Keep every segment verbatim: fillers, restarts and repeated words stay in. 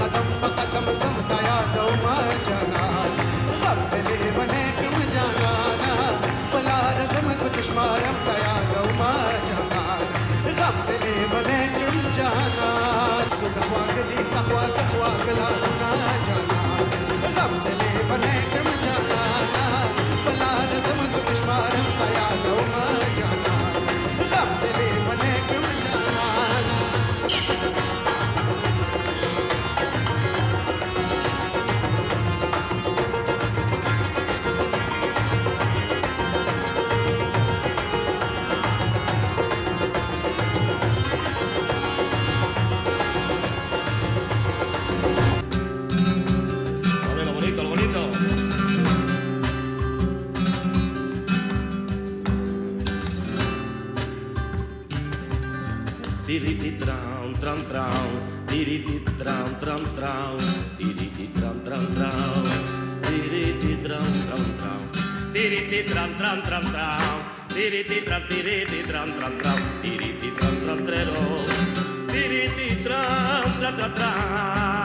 कदम बकदम जमता यादो मजाना गम दिले बने क्यों जाना बला रजम कुछ मारम यादो मजाना गम दिले बने क्यों जाना सुखवा गदी सखवा कखवा गला ना जाना गम दिले बने क्यों जाना बला रजम कुछ मारम यादो मजाना गम दिले बने क्यों जाना Tiriti tram tram tram, tiriti tram tram tram, tiriti tram tram tram, tiriti tram tram tram, tiriti tram tram tram tram, tiriti tram tiriti tram tram tram, tiriti tram tram trero, tiriti tram tram tram tram.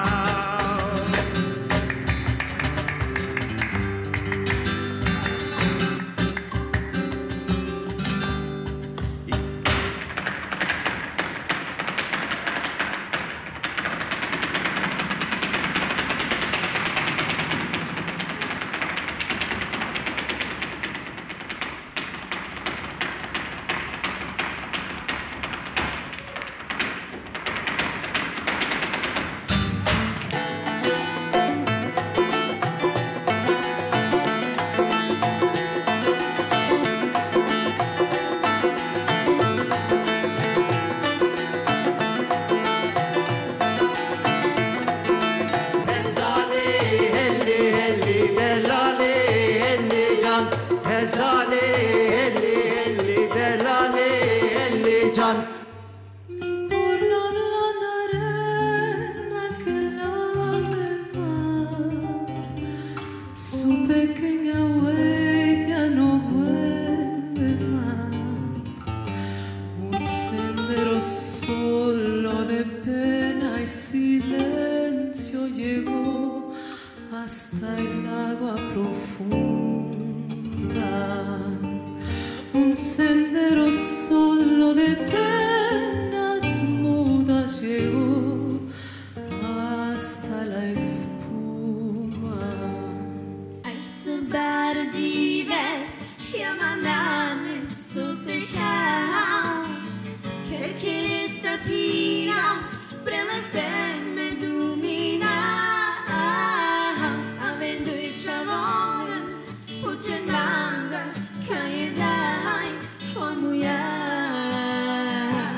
Jananda, Kayadai, Homuya.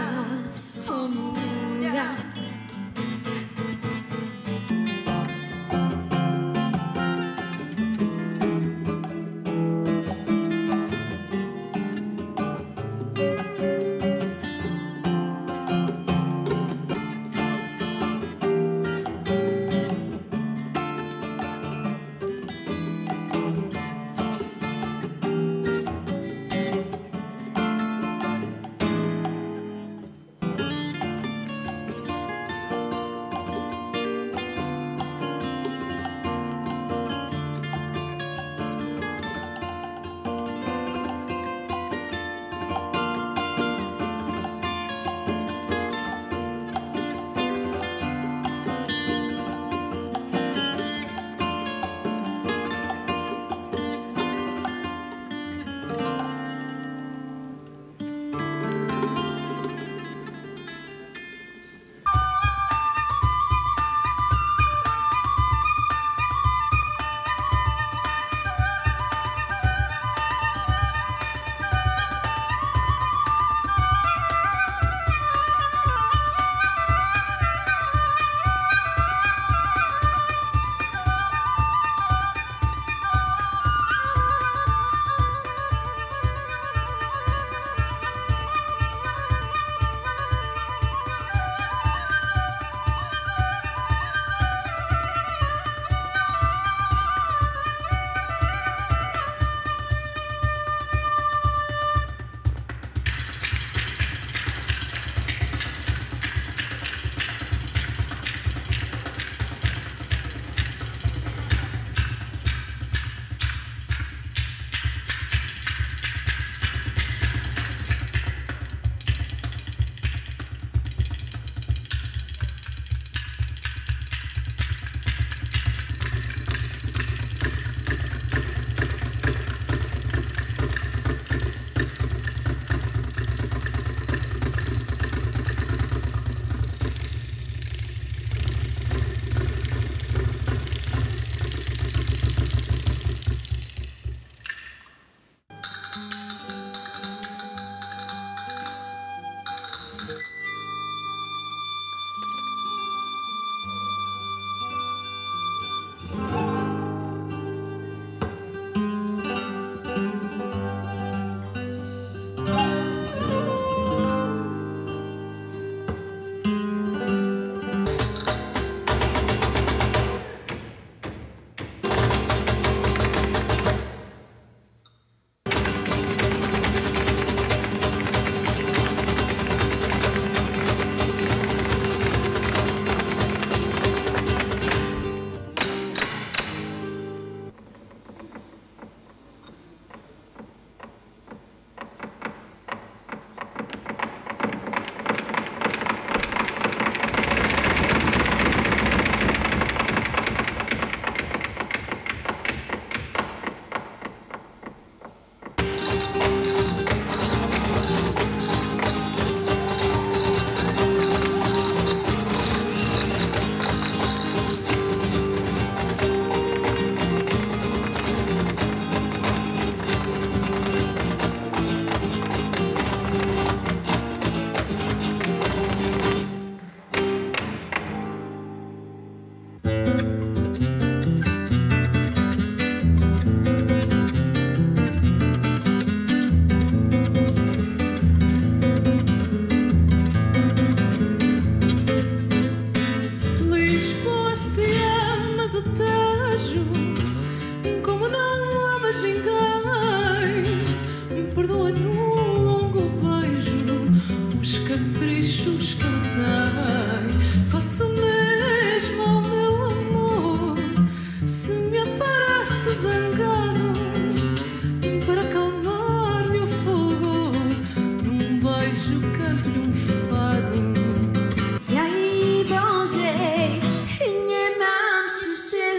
o Tejo, como não amas ninguém, perdoa num longo beijo os caprichos que ele tem. Faço o mesmo ao meu amor, se me aparece zangado, para acalmar-lhe o fulgor, num beijo canto-lhe um fado. E aí, bom jeito, nie mam się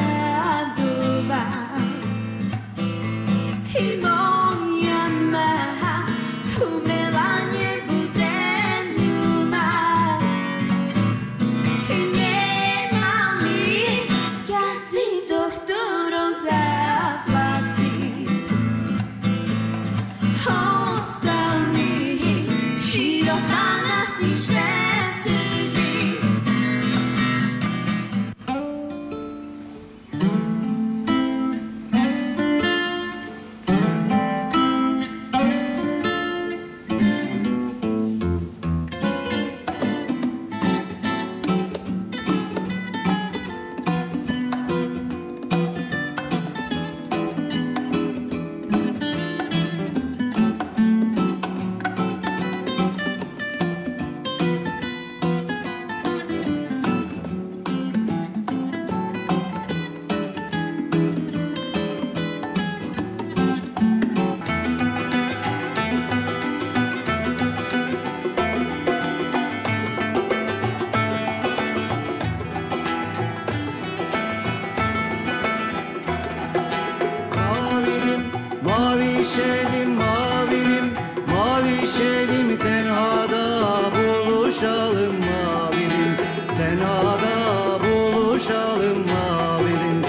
radować. I moja ma umręła, nie budzę duma. I nie mam mi zaci, do którą zapłacić. Ostał mi sirota na tej świecie żyć. Mavilim, mavi şedim, mavilim, mavi şedim, tenhada buluşalım mavilim, tenhada buluşalım mavilim.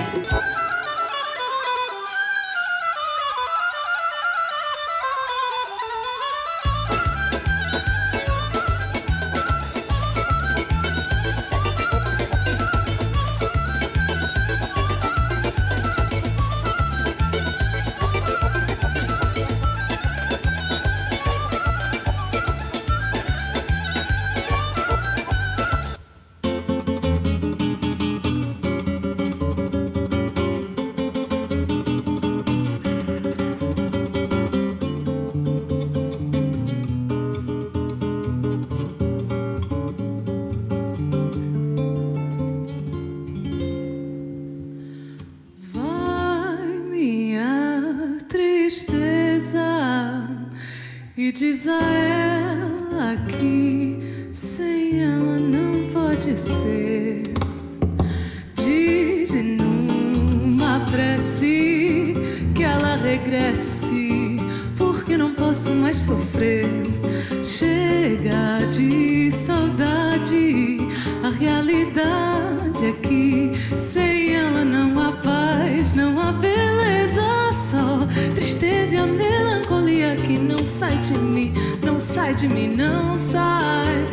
Vai minha tristeza e diz a ela que sem ela não pode ser. Diz numa prece que ela regresse, porque não posso mais sofrer. Chega de saudade, a realidade é que sem ela não há paz, não há beleza, só tristeza e a melancolia que não sai de mim, não sai de mim, não sai.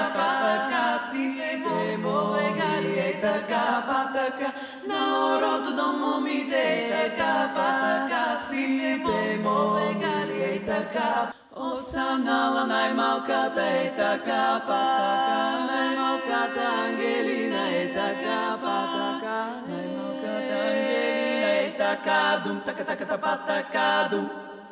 Na oroto como mi de capa casi me move galieta cap Ostana nai malkata eta capa nai malkata angelina eta capa nai malkata angelina eta cadum taca taca tapata cadum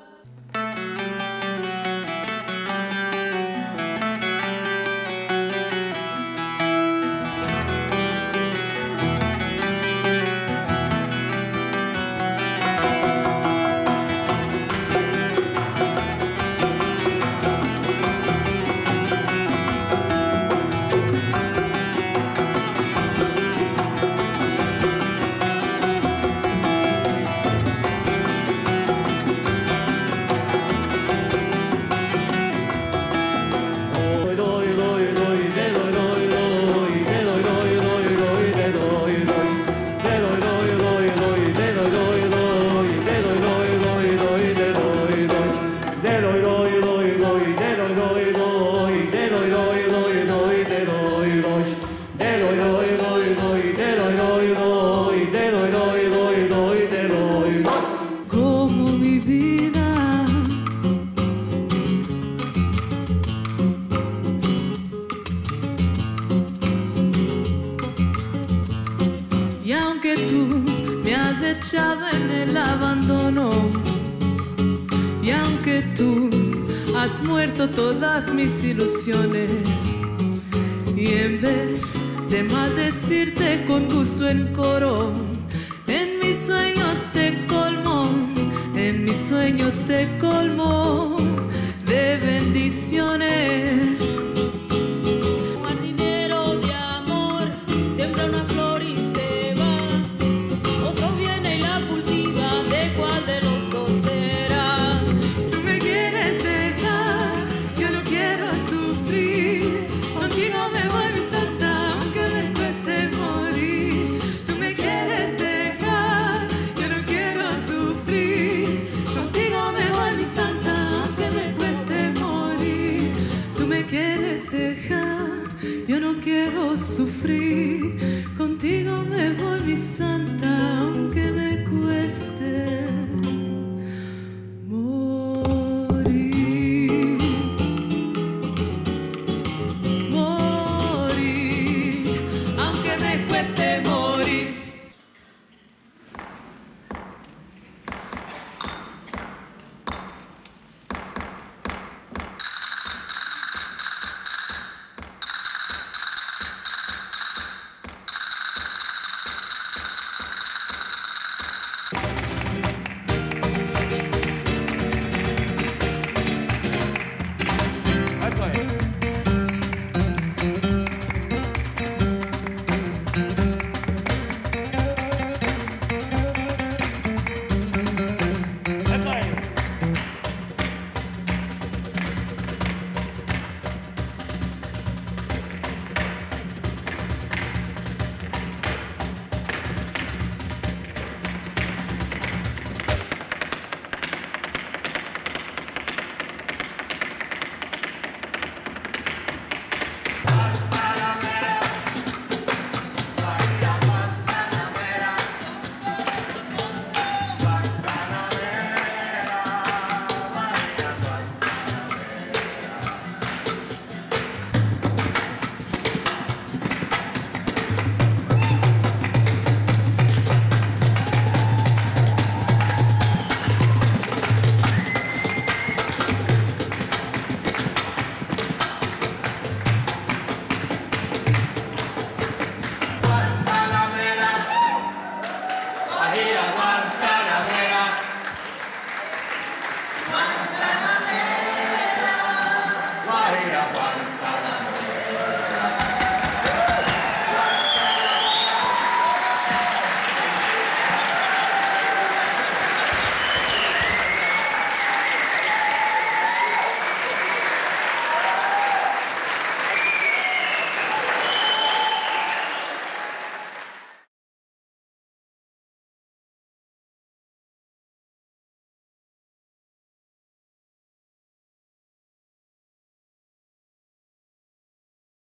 En el abandono y aunque tú has muerto todas mis ilusiones y en vez de maldecirte con gusto en coro en mis sueños te colmo en mis sueños te colmo de bendiciones. Jardinero de amor siembra una flor y se va. Otro viene y la cultiva, ¿de cuál de los dos será? Tú me quieres dejar, yo no quiero sufrir. Contigo me voy mi santa, aunque me cueste morir. Tú me quieres dejar, yo no quiero sufrir. Contigo me voy mi santa, aunque me cueste morir. Tú me quieres dejar, yo no quiero sufrir. Contigo me voy mi santa.